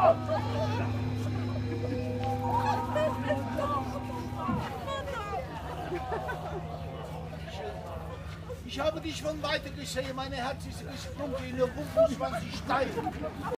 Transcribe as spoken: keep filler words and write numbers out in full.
Ich habe dich von weiter gesehen, mein Herz ist dunkel, nur fünfundzwanzig Steine.